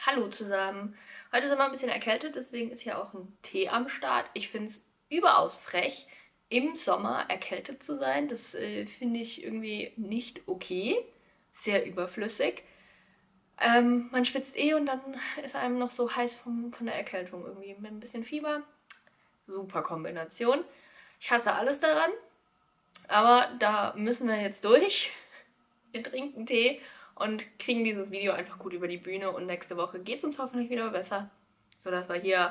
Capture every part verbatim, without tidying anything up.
Hallo zusammen. Heute sind wir ein bisschen erkältet, deswegen ist hier auch ein Tee am Start. Ich finde es überaus frech, im Sommer erkältet zu sein. Das äh, finde ich irgendwie nicht okay. Sehr überflüssig. Ähm, man schwitzt eh und dann ist einem noch so heiß vom, von der Erkältung irgendwie. Mit ein bisschen Fieber. Super Kombination. Ich hasse alles daran. Aber da müssen wir jetzt durch. Wir trinken Tee und kriegen dieses Video einfach gut über die Bühne und nächste Woche geht es uns hoffentlich wieder besser, sodass wir hier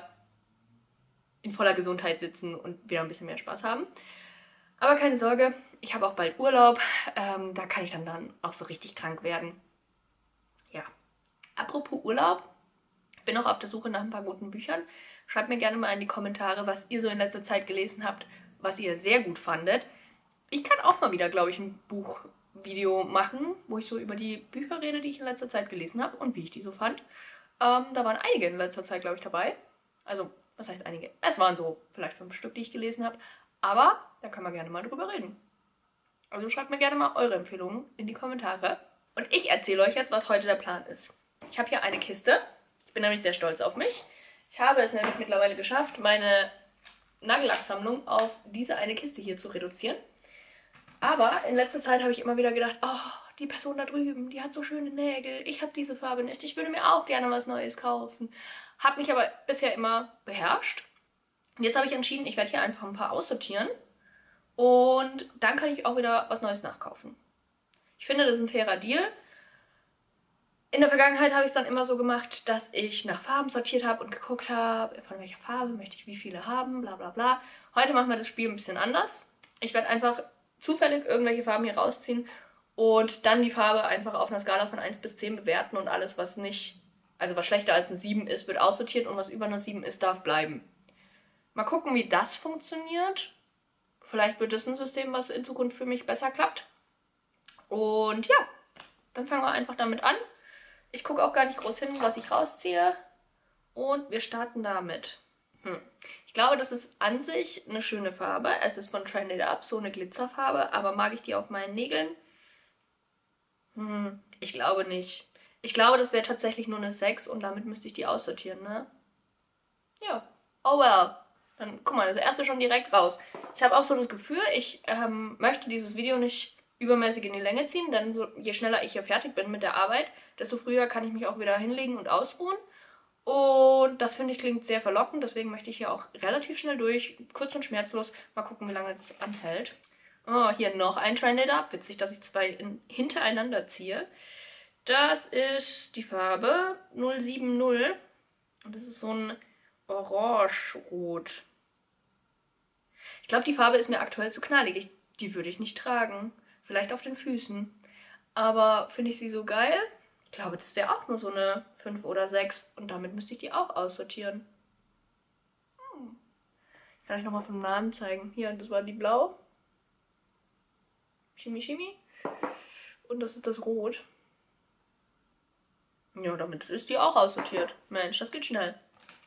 in voller Gesundheit sitzen und wieder ein bisschen mehr Spaß haben. Aber keine Sorge, ich habe auch bald Urlaub, ähm, da kann ich dann, dann auch so richtig krank werden. Ja, apropos Urlaub, ich bin noch auf der Suche nach ein paar guten Büchern. Schreibt mir gerne mal in die Kommentare, was ihr so in letzter Zeit gelesen habt, was ihr sehr gut fandet. Ich kann auch mal wieder, glaube ich, ein Buchvideo machen, wo ich so über die Bücher rede, die ich in letzter Zeit gelesen habe und wie ich die so fand. Ähm, da waren einige in letzter Zeit, glaube ich, dabei. Also, was heißt einige? Es waren so vielleicht fünf Stück, die ich gelesen habe. Aber da können wir gerne mal drüber reden. Also schreibt mir gerne mal eure Empfehlungen in die Kommentare. Und ich erzähle euch jetzt, was heute der Plan ist. Ich habe hier eine Kiste. Ich bin nämlich sehr stolz auf mich. Ich habe es nämlich mittlerweile geschafft, meine Nagellacksammlung auf diese eine Kiste hier zu reduzieren. Aber in letzter Zeit habe ich immer wieder gedacht, oh, die Person da drüben, die hat so schöne Nägel, ich habe diese Farbe nicht, ich würde mir auch gerne was Neues kaufen. Habe mich aber bisher immer beherrscht. Und jetzt habe ich entschieden, ich werde hier einfach ein paar aussortieren und dann kann ich auch wieder was Neues nachkaufen. Ich finde, das ist ein fairer Deal. In der Vergangenheit habe ich es dann immer so gemacht, dass ich nach Farben sortiert habe und geguckt habe, von welcher Farbe möchte ich wie viele haben, bla bla bla. Heute machen wir das Spiel ein bisschen anders. Ich werde einfach zufällig irgendwelche Farben hier rausziehen und dann die Farbe einfach auf einer Skala von eins bis zehn bewerten und alles, was nicht, also was schlechter als ein sieben ist, wird aussortiert und was über einer sieben ist, darf bleiben. Mal gucken, wie das funktioniert. Vielleicht wird das ein System, was in Zukunft für mich besser klappt. Und ja, dann fangen wir einfach damit an. Ich gucke auch gar nicht groß hin, was ich rausziehe. Und wir starten damit. Hm. Ich glaube, das ist an sich eine schöne Farbe. Es ist von Trend It Up, so eine Glitzerfarbe. Aber mag ich die auf meinen Nägeln? Hm, ich glaube nicht. Ich glaube, das wäre tatsächlich nur eine sechs und damit müsste ich die aussortieren, ne? Ja. Oh well. Dann, guck mal, das erste schon direkt raus. Ich habe auch so das Gefühl, ich ähm, möchte dieses Video nicht übermäßig in die Länge ziehen, denn so, je schneller ich hier fertig bin mit der Arbeit, desto früher kann ich mich auch wieder hinlegen und ausruhen. Und das, finde ich, klingt sehr verlockend, deswegen möchte ich hier auch relativ schnell durch, kurz und schmerzlos. Mal gucken, wie lange das anhält. Oh, hier noch ein Trend It Up. Witzig, dass ich zwei in, hintereinander ziehe. Das ist die Farbe null sieben null und das ist so ein Orange-Rot. Ich glaube, die Farbe ist mir aktuell zu knallig. Ich, die würde ich nicht tragen. Vielleicht auf den Füßen. Aber finde ich sie so geil? Ich glaube, das wäre auch nur so eine fünf oder sechs. Und damit müsste ich die auch aussortieren. Hm. Kann ich nochmal vom Namen zeigen. Hier, das war die Blau. Shimi Shimi. Und das ist das Rot. Ja, damit ist die auch aussortiert. Mensch, das geht schnell.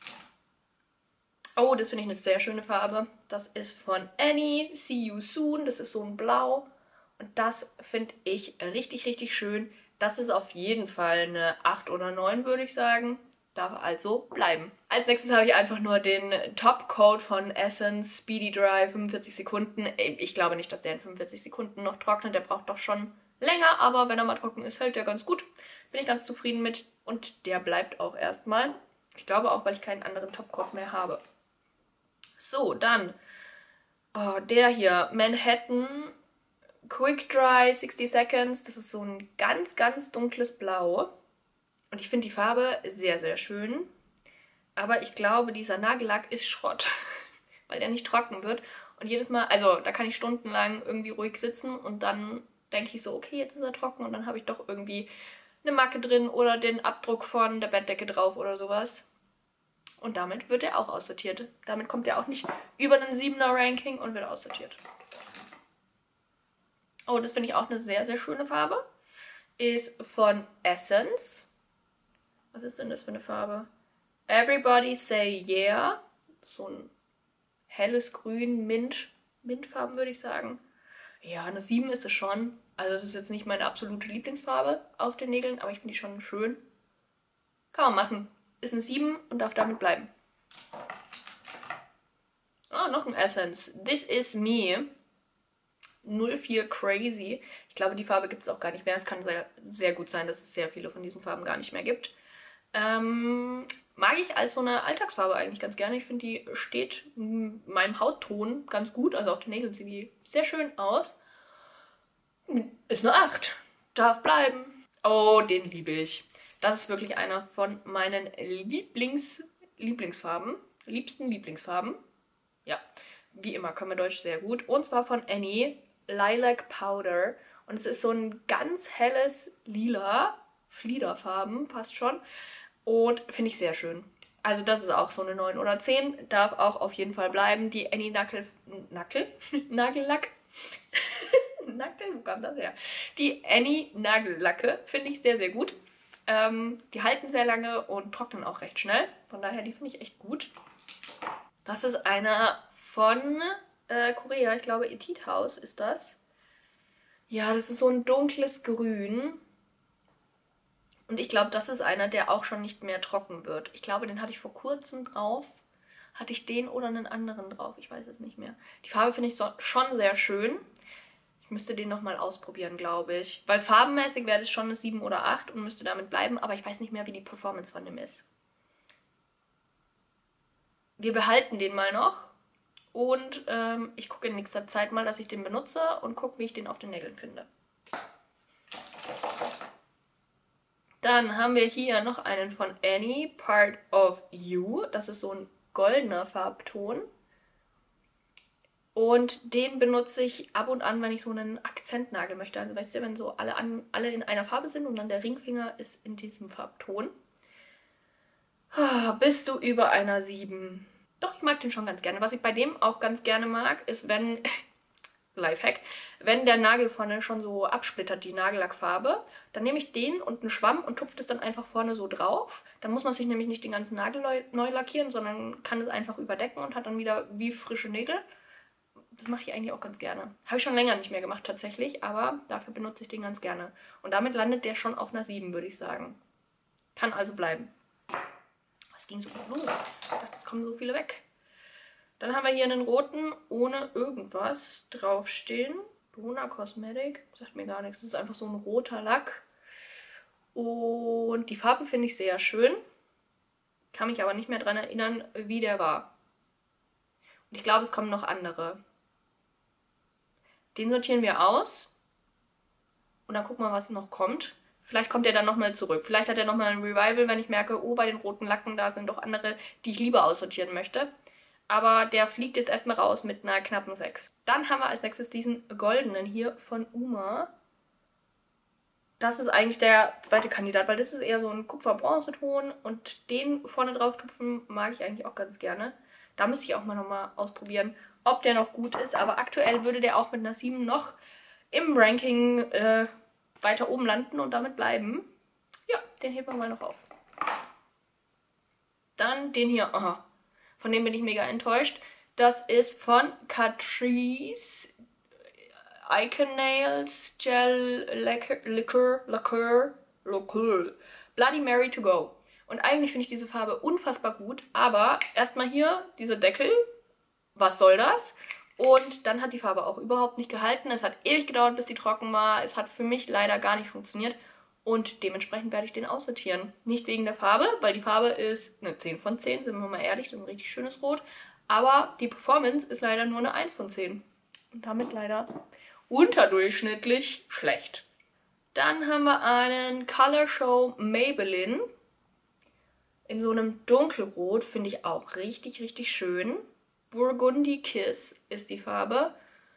Oh, das finde ich eine sehr schöne Farbe. Das ist von Annie. See You Soon. Das ist so ein Blau. Und das finde ich richtig, richtig schön. Das ist auf jeden Fall eine acht oder neun, würde ich sagen. Darf also bleiben. Als nächstes habe ich einfach nur den Top-Coat von Essence Speedy Dry fünfundvierzig Sekunden. Ich glaube nicht, dass der in fünfundvierzig Sekunden noch trocknet. Der braucht doch schon länger, aber wenn er mal trocken ist, hält der ganz gut. Bin ich ganz zufrieden mit. Und der bleibt auch erstmal. Ich glaube auch, weil ich keinen anderen Top-Coat mehr habe. So, dann oh, der hier, Manhattan Quick Dry sixty Seconds. Das ist so ein ganz, ganz dunkles Blau. Und ich finde die Farbe sehr, sehr schön. Aber ich glaube, dieser Nagellack ist Schrott, weil der nicht trocken wird. Und jedes Mal, also da kann ich stundenlang irgendwie ruhig sitzen und dann denke ich so, okay, jetzt ist er trocken und dann habe ich doch irgendwie eine Macke drin oder den Abdruck von der Bettdecke drauf oder sowas. Und damit wird er auch aussortiert. Damit kommt er auch nicht über einen siebener Ranking und wird aussortiert. Oh, das finde ich auch eine sehr, sehr schöne Farbe. Ist von Essence. Was ist denn das für eine Farbe? Everybody Say Yeah. So ein helles Grün, Mint. Mintfarben würde ich sagen. Ja, eine sieben ist es schon. Also das ist jetzt nicht meine absolute Lieblingsfarbe auf den Nägeln, aber ich finde die schon schön. Kann man machen. Ist eine sieben und darf damit bleiben. Ah, noch ein Essence. This is me. null vier Crazy. Ich glaube, die Farbe gibt es auch gar nicht mehr. Es kann sehr, sehr gut sein, dass es sehr viele von diesen Farben gar nicht mehr gibt. Ähm, mag ich als so eine Alltagsfarbe eigentlich ganz gerne. Ich finde, die steht meinem Hautton ganz gut. Also auf den Nägeln sieht die sehr schön aus. Ist eine acht. Darf bleiben. Oh, den liebe ich. Das ist wirklich einer von meinen Lieblings Lieblingsfarben. Liebsten Lieblingsfarben. Ja, wie immer können wir Deutsch sehr gut. Und zwar von Annie, Lilac Powder. Und es ist so ein ganz helles Lila, Fliederfarben fast schon. Und finde ich sehr schön. Also das ist auch so eine neun oder zehn. Darf auch auf jeden Fall bleiben. Die Annie Nackel... Nackel? Nagellack? Nackel? Wo kam das her? Die Annie Nagellacke finde ich sehr, sehr gut. Ähm, die halten sehr lange und trocknen auch recht schnell. Von daher, die finde ich echt gut. Das ist einer von äh, Korea. Ich glaube, Etude House ist das. Ja, das ist so ein dunkles Grün. Und ich glaube, das ist einer, der auch schon nicht mehr trocken wird. Ich glaube, den hatte ich vor kurzem drauf. Hatte ich den oder einen anderen drauf? Ich weiß es nicht mehr. Die Farbe finde ich so, schon sehr schön. Ich müsste den nochmal ausprobieren, glaube ich. Weil farbenmäßig wäre das schon eine sieben oder acht und müsste damit bleiben. Aber ich weiß nicht mehr, wie die Performance von dem ist. Wir behalten den mal noch. Und ähm, ich gucke in nächster Zeit mal, dass ich den benutze und gucke, wie ich den auf den Nägeln finde. Dann haben wir hier noch einen von Annie, Part of You. Das ist so ein goldener Farbton. Und den benutze ich ab und an, wenn ich so einen Akzentnagel möchte. Also weißt du, wenn so alle, an, alle in einer Farbe sind und dann der Ringfinger ist in diesem Farbton. Ah, bist du über einer sieben? Doch, ich mag den schon ganz gerne. Was ich bei dem auch ganz gerne mag, ist, wenn... Lifehack, wenn der Nagel vorne schon so absplittert, die Nagellackfarbe, dann nehme ich den und einen Schwamm und tupfe das dann einfach vorne so drauf. Dann muss man sich nämlich nicht den ganzen Nagel neu, neu lackieren, sondern kann es einfach überdecken und hat dann wieder wie frische Nägel. Das mache ich eigentlich auch ganz gerne. Habe ich schon länger nicht mehr gemacht tatsächlich, aber dafür benutze ich den ganz gerne. Und damit landet der schon auf einer sieben, würde ich sagen. Kann also bleiben. Was ging so gut los? Ich dachte, es kommen so viele weg. Dann haben wir hier einen roten ohne irgendwas draufstehen. Bruna Cosmetic. Sagt mir gar nichts. Das ist einfach so ein roter Lack. Und die Farbe finde ich sehr schön. Kann mich aber nicht mehr daran erinnern, wie der war. Und ich glaube, es kommen noch andere. Den sortieren wir aus. Und dann gucken wir, was noch kommt. Vielleicht kommt er dann nochmal zurück. Vielleicht hat er nochmal ein Revival, wenn ich merke, oh, bei den roten Lacken, da sind doch andere, die ich lieber aussortieren möchte. Aber der fliegt jetzt erstmal raus mit einer knappen sechs. Dann haben wir als nächstes diesen goldenen hier von Uma. Das ist eigentlich der zweite Kandidat, weil das ist eher so ein Kupfer-Bronze-Ton. Und den vorne drauf tupfen mag ich eigentlich auch ganz gerne. Da müsste ich auch mal nochmal ausprobieren, ob der noch gut ist. Aber aktuell würde der auch mit einer sieben noch im Ranking äh, weiter oben landen und damit bleiben. Ja, den heben wir mal noch auf. Dann den hier, aha. Von dem bin ich mega enttäuscht. Das ist von Catrice Icon Nails Gel Lacquer, Liquor, Lacquer, Lacquer, Bloody Mary to go. Und eigentlich finde ich diese Farbe unfassbar gut, aber erstmal hier diese Deckel. Was soll das? Und dann hat die Farbe auch überhaupt nicht gehalten. Es hat ewig gedauert, bis die trocken war. Es hat für mich leider gar nicht funktioniert. Und dementsprechend werde ich den aussortieren. Nicht wegen der Farbe, weil die Farbe ist eine zehn von zehn, sind wir mal ehrlich, das ist ein richtig schönes Rot. Aber die Performance ist leider nur eine eins von zehn. Und damit leider unterdurchschnittlich schlecht. Dann haben wir einen Color Show Maybelline. In so einem Dunkelrot, finde ich auch richtig, richtig schön. Burgundy Kiss ist die Farbe.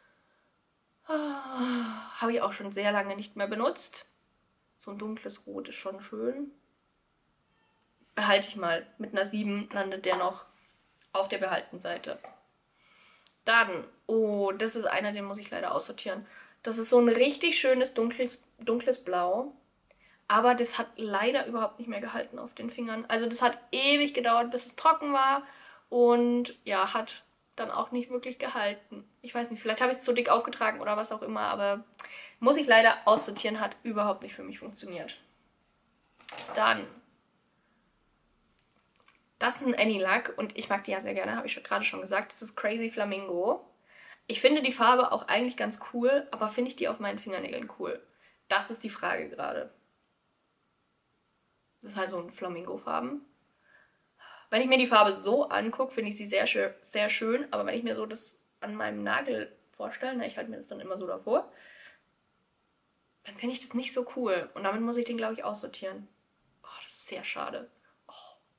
Ah, habe ich auch schon sehr lange nicht mehr benutzt. So ein dunkles Rot ist schon schön. Behalte ich mal. Mit einer sieben landet der noch auf der behaltenen Seite. Dann, oh, das ist einer, den muss ich leider aussortieren. Das ist so ein richtig schönes dunkles, dunkles Blau. Aber das hat leider überhaupt nicht mehr gehalten auf den Fingern. Also das hat ewig gedauert, bis es trocken war. Und ja, hat dann auch nicht wirklich gehalten. Ich weiß nicht, vielleicht habe ich es zu dick aufgetragen oder was auch immer, aber muss ich leider aussortieren, hat überhaupt nicht für mich funktioniert. Dann Das ist ein Any-Lack und ich mag die ja sehr gerne, habe ich gerade schon gesagt. Das ist Crazy Flamingo. Ich finde die Farbe auch eigentlich ganz cool, aber finde ich die auf meinen Fingernägeln cool? Das ist die Frage gerade. Das ist halt so ein Flamingo-Farben. Wenn ich mir die Farbe so angucke, finde ich sie sehr, schön, sehr schön. Aber wenn ich mir so das an meinem Nagel vorstelle, ne, ich halte mir das dann immer so davor, dann finde ich das nicht so cool. Und damit muss ich den, glaube ich, aussortieren. Oh, das ist sehr schade. Oh.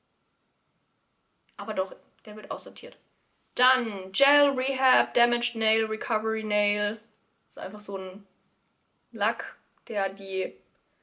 Aber doch, der wird aussortiert. Dann Gel Rehab Damaged Nail Recovery Nail. Das ist einfach so ein Lack, der die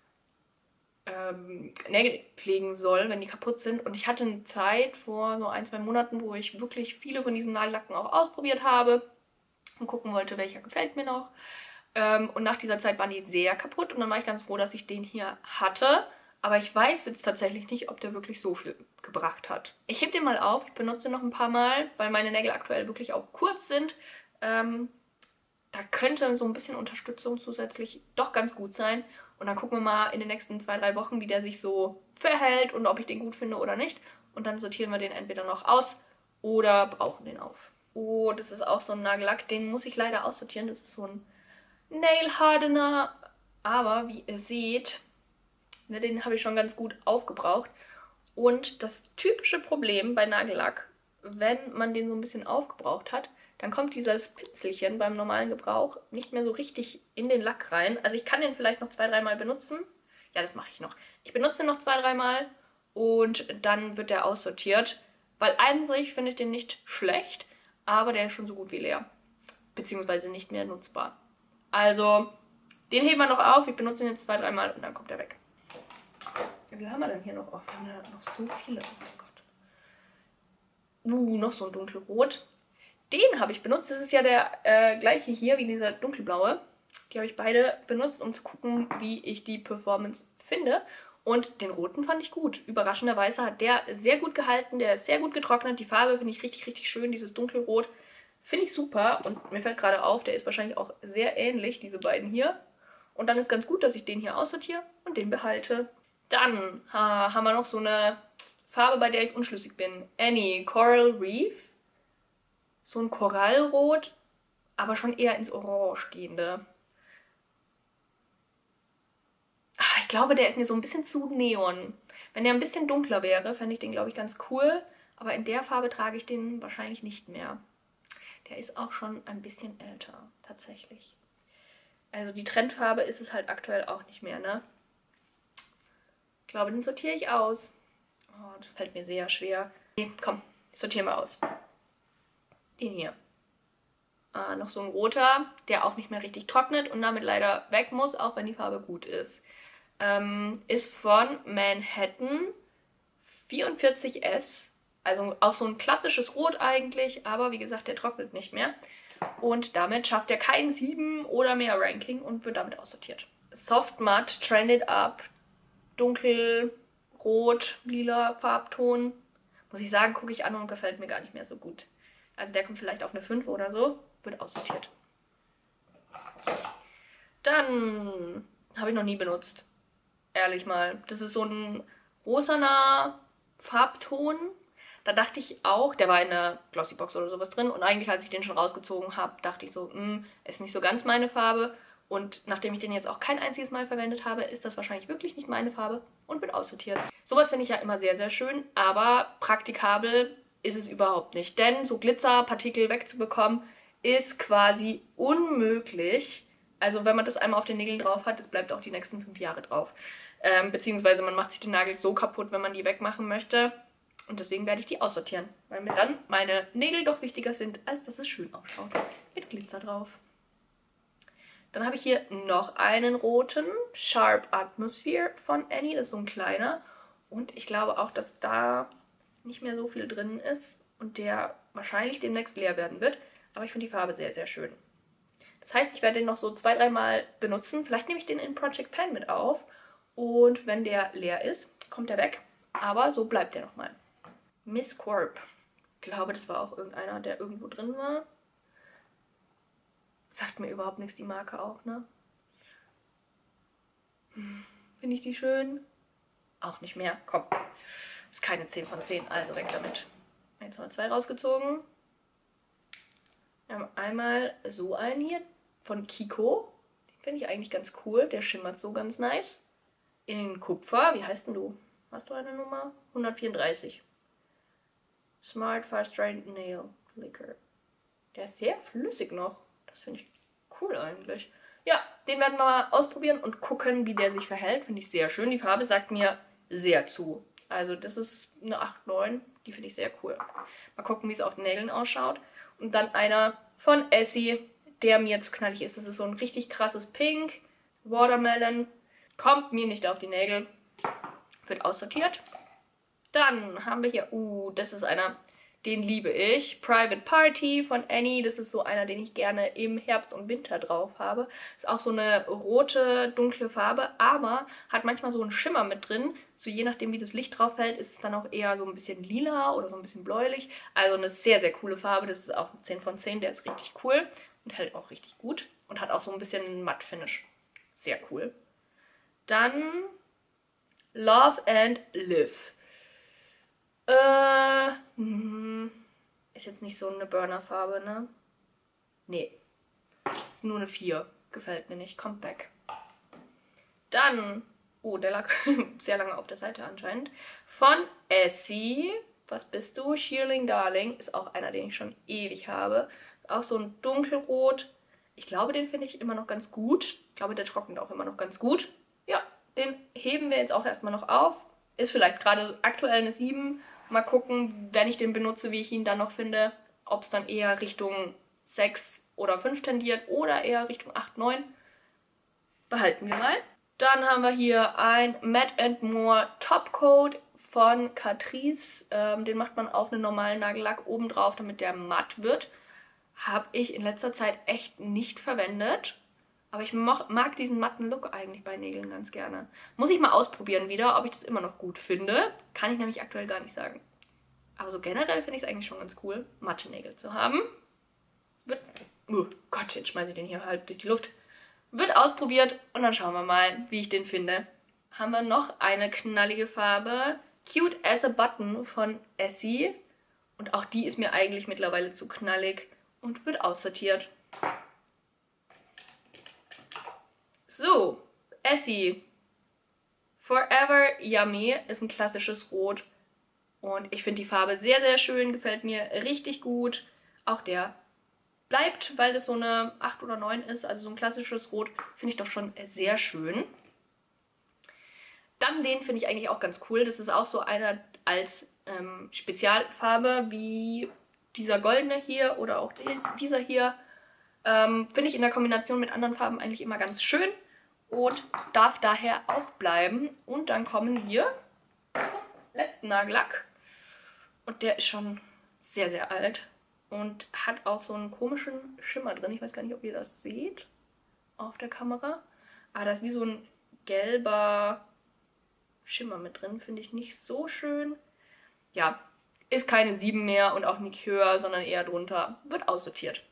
ähm, Nägel pflegen soll, wenn die kaputt sind. Und ich hatte eine Zeit vor so ein, zwei Monaten, wo ich wirklich viele von diesen Nagellacken auch ausprobiert habe und gucken wollte, welcher gefällt mir noch. Ähm, und nach dieser Zeit waren die sehr kaputt und dann war ich ganz froh, dass ich den hier hatte. Aber ich weiß jetzt tatsächlich nicht, ob der wirklich so viel gebracht hat. Ich heb den mal auf, ich benutze noch ein paar Mal, weil meine Nägel aktuell wirklich auch kurz sind. Ähm, da könnte so ein bisschen Unterstützung zusätzlich doch ganz gut sein. Und dann gucken wir mal in den nächsten zwei, drei Wochen, wie der sich so verhält und ob ich den gut finde oder nicht. Und dann sortieren wir den entweder noch aus oder brauchen den auf. Oh, das ist auch so ein Nagellack, den muss ich leider aussortieren. Das ist so ein Nail Hardener. Aber wie ihr seht, ne, den habe ich schon ganz gut aufgebraucht. Und das typische Problem bei Nagellack, wenn man den so ein bisschen aufgebraucht hat, dann kommt dieses Pinselchen beim normalen Gebrauch nicht mehr so richtig in den Lack rein. Also ich kann den vielleicht noch zwei, dreimal benutzen. Ja, das mache ich noch. Ich benutze ihn noch zwei, dreimal und dann wird der aussortiert. Weil an sich finde ich den nicht schlecht, aber der ist schon so gut wie leer. Beziehungsweise nicht mehr nutzbar. Also, den heben wir noch auf. Ich benutze ihn jetzt zwei, dreimal und dann kommt er weg. Wie viel haben wir denn hier noch? Oh, wir haben ja noch so viele. Oh mein Gott. Uh, noch so ein dunkelrot. Den habe ich benutzt. Das ist ja der äh, gleiche hier wie dieser dunkelblaue. Die habe ich beide benutzt, um zu gucken, wie ich die Performance finde. Und den roten fand ich gut. Überraschenderweise hat der sehr gut gehalten. Der ist sehr gut getrocknet. Die Farbe finde ich richtig, richtig schön. Dieses dunkelrot finde ich super. Und mir fällt gerade auf, der ist wahrscheinlich auch sehr ähnlich, diese beiden hier. Und dann ist ganz gut, dass ich den hier aussortiere und den behalte. Dann ha, haben wir noch so eine Farbe, bei der ich unschlüssig bin. Annie Coral Reef. So ein Korallrot, aber schon eher ins Orange gehende. Ah, ich glaube, der ist mir so ein bisschen zu neon. Wenn der ein bisschen dunkler wäre, fände ich den, glaube ich, ganz cool. Aber in der Farbe trage ich den wahrscheinlich nicht mehr. Der ist auch schon ein bisschen älter, tatsächlich. Also die Trendfarbe ist es halt aktuell auch nicht mehr, ne? Ich glaube, den sortiere ich aus. Oh, das fällt mir sehr schwer. Nee, komm, sortieren wir aus. Den hier. Ah, noch so ein roter, der auch nicht mehr richtig trocknet und damit leider weg muss, auch wenn die Farbe gut ist. Ähm, ist von Manhattan vierundvierzig S. Also auch so ein klassisches Rot eigentlich, aber wie gesagt, der trocknet nicht mehr. Und damit schafft er kein sieben oder mehr Ranking und wird damit aussortiert. Soft Matte, Trended Up, dunkelrot, lila Farbton. Muss ich sagen, gucke ich an und gefällt mir gar nicht mehr so gut. Also der kommt vielleicht auf eine fünf oder so, wird aussortiert. Dann habe ich noch nie benutzt. Ehrlich mal. Das ist so ein rosaner Farbton. Da dachte ich auch, der war in der Glossybox oder sowas drin. Und eigentlich, als ich den schon rausgezogen habe, dachte ich so, mh, ist nicht so ganz meine Farbe. Und nachdem ich den jetzt auch kein einziges Mal verwendet habe, ist das wahrscheinlich wirklich nicht meine Farbe und wird aussortiert. Sowas finde ich ja immer sehr, sehr schön, aber praktikabel ist es überhaupt nicht. Denn so Glitzerpartikel wegzubekommen, ist quasi unmöglich. Also wenn man das einmal auf den Nägeln drauf hat, das bleibt auch die nächsten fünf Jahre drauf. Ähm, beziehungsweise man macht sich den Nagel so kaputt, wenn man die wegmachen möchte. Und deswegen werde ich die aussortieren. Weil mir dann meine Nägel doch wichtiger sind, als dass es schön ausschaut. Mit Glitzer drauf. Dann habe ich hier noch einen roten, Sharp Atmosphere von Annie. Das ist so ein kleiner. Und ich glaube auch, dass da nicht mehr so viel drin ist und der wahrscheinlich demnächst leer werden wird. Aber ich finde die Farbe sehr, sehr schön. Das heißt, ich werde den noch so zwei, dreimal benutzen. Vielleicht nehme ich den in Project Pan mit auf. Und wenn der leer ist, kommt er weg. Aber so bleibt der nochmal. Miss Corp. Ich glaube, das war auch irgendeiner, der irgendwo drin war. Sagt mir überhaupt nichts, die Marke auch, ne? Hm. Finde ich die schön? Auch nicht mehr. Komm. Ist keine zehn von zehn, also weg damit. eins Komma zwei rausgezogen. Wir haben einmal so einen hier von Kiko. Den finde ich eigentlich ganz cool. Der schimmert so ganz nice. In Kupfer. Wie heißt denn du? Hast du eine Nummer? hundertvierunddreißig. Smart Fast Straight Nail Liquor. Der ist sehr flüssig noch. Das finde ich cool eigentlich. Ja, den werden wir mal ausprobieren und gucken, wie der sich verhält. Finde ich sehr schön. Die Farbe sagt mir sehr zu. Also das ist eine acht neun. Die finde ich sehr cool. Mal gucken, wie es auf den Nägeln ausschaut. Und dann einer von Essie, der mir zu knallig ist. Das ist so ein richtig krasses Pink. Watermelon. Kommt mir nicht auf die Nägel. Wird aussortiert. Dann haben wir hier, uh, das ist einer, den liebe ich. Private Party von Annie. Das ist so einer, den ich gerne im Herbst und Winter drauf habe. Ist auch so eine rote, dunkle Farbe, aber hat manchmal so einen Schimmer mit drin. So je nachdem, wie das Licht drauf fällt, ist es dann auch eher so ein bisschen lila oder so ein bisschen bläulich. Also eine sehr, sehr coole Farbe. Das ist auch ein zehn von zehn. Der ist richtig cool und hält auch richtig gut. Und hat auch so ein bisschen einen Matt-Finish. Sehr cool. Dann Love and Live. Äh, ist jetzt nicht so eine Burner-Farbe, ne? Nee. Ist nur eine vier. Gefällt mir nicht. Kommt weg. Dann, oh, der lag sehr lange auf der Seite anscheinend. Von Essie. Was bist du? Shearling Darling. Ist auch einer, den ich schon ewig habe. Auch so ein dunkelrot. Ich glaube, den finde ich immer noch ganz gut. Ich glaube, der trocknet auch immer noch ganz gut. Ja, den heben wir jetzt auch erstmal noch auf. Ist vielleicht gerade aktuell eine sieben. Mal gucken, wenn ich den benutze, wie ich ihn dann noch finde. Ob es dann eher Richtung sechs oder fünf tendiert oder eher Richtung acht, neun. Behalten wir mal. Dann haben wir hier ein Matte and More Topcoat von Catrice. Ähm, den macht man auf einen normalen Nagellack oben drauf, damit der matt wird. Habe ich in letzter Zeit echt nicht verwendet. Aber ich mag diesen matten Look eigentlich bei Nägeln ganz gerne. Muss ich mal ausprobieren wieder, ob ich das immer noch gut finde. Kann ich nämlich aktuell gar nicht sagen. Aber so generell finde ich es eigentlich schon ganz cool, matte Nägel zu haben. Wird, oh Gott, jetzt schmeiße ich den hier halb durch die Luft. Wird ausprobiert und dann schauen wir mal, wie ich den finde. Haben wir noch eine knallige Farbe. Cute as a Button von Essie. Und auch die ist mir eigentlich mittlerweile zu knallig und wird aussortiert. So, Essie. Forever Yummy ist ein klassisches Rot. Und ich finde die Farbe sehr, sehr schön. Gefällt mir richtig gut. Auch der bleibt, weil das so eine acht oder neun ist. Also so ein klassisches Rot finde ich doch schon sehr schön. Dann den finde ich eigentlich auch ganz cool. Das ist auch so einer als ähm, Spezialfarbe wie dieser goldene hier oder auch dieser hier. Ähm, finde ich in der Kombination mit anderen Farben eigentlich immer ganz schön und darf daher auch bleiben. Und dann kommen wir zum letzten Nagellack. Und der ist schon sehr, sehr alt und hat auch so einen komischen Schimmer drin. Ich weiß gar nicht, ob ihr das seht auf der Kamera. Aber da ist wie so ein gelber Schimmer mit drin. Finde ich nicht so schön. Ja, ist keine sieben mehr und auch nicht höher, sondern eher drunter. Wird aussortiert.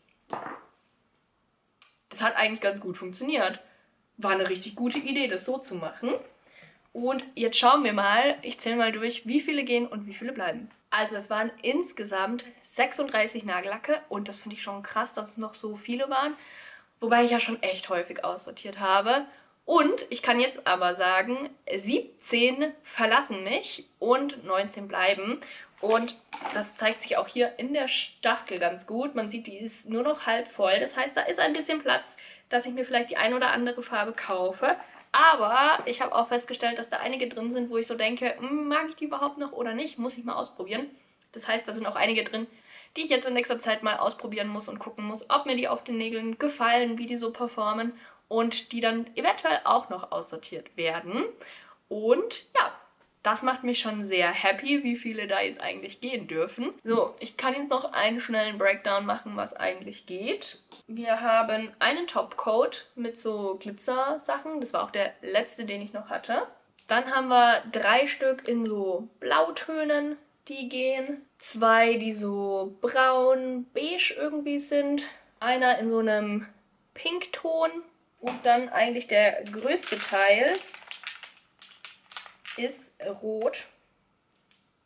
Das hat eigentlich ganz gut funktioniert. War eine richtig gute Idee, das so zu machen. Und jetzt schauen wir mal, ich zähle mal durch, wie viele gehen und wie viele bleiben. Also es waren insgesamt sechsunddreißig Nagellacke und das finde ich schon krass, dass es noch so viele waren. Wobei ich ja schon echt häufig aussortiert habe. Und ich kann jetzt aber sagen, siebzehn verlassen mich und neunzehn bleiben. Und das zeigt sich auch hier in der Schachtel ganz gut. Man sieht, die ist nur noch halb voll. Das heißt, da ist ein bisschen Platz, dass ich mir vielleicht die ein oder andere Farbe kaufe. Aber ich habe auch festgestellt, dass da einige drin sind, wo ich so denke, mag ich die überhaupt noch oder nicht? Muss ich mal ausprobieren. Das heißt, da sind auch einige drin, die ich jetzt in nächster Zeit mal ausprobieren muss und gucken muss, ob mir die auf den Nägeln gefallen, wie die so performen und die dann eventuell auch noch aussortiert werden. Und ja, das macht mich schon sehr happy, wie viele da jetzt eigentlich gehen dürfen. So, ich kann jetzt noch einen schnellen Breakdown machen, was eigentlich geht. Wir haben einen Topcoat mit so Glitzer-Sachen. Das war auch der letzte, den ich noch hatte. Dann haben wir drei Stück in so Blautönen, die gehen. Zwei, die so braun, beige irgendwie sind. Einer in so einem Pinkton. Und dann eigentlich der größte Teil ist rot.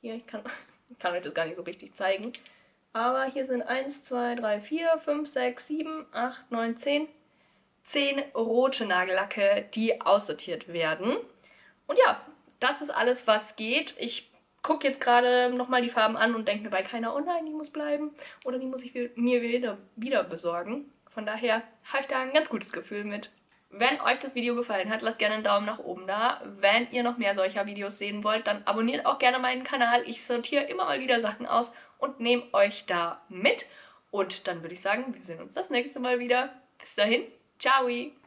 Hier, ich kann, ich kann euch das gar nicht so richtig zeigen. Aber hier sind eins, zwei, drei, vier, fünf, sechs, sieben, acht, neun, zehn. zehn rote Nagellacke, die aussortiert werden. Und ja, das ist alles, was geht. Ich gucke jetzt gerade nochmal die Farben an und denke mir bei keiner, oh nein, die muss bleiben. Oder die muss ich mir wieder, wieder besorgen. Von daher habe ich da ein ganz gutes Gefühl mit. Wenn euch das Video gefallen hat, lasst gerne einen Daumen nach oben da. Wenn ihr noch mehr solcher Videos sehen wollt, dann abonniert auch gerne meinen Kanal. Ich sortiere immer mal wieder Sachen aus und nehme euch da mit. Und dann würde ich sagen, wir sehen uns das nächste Mal wieder. Bis dahin, ciao!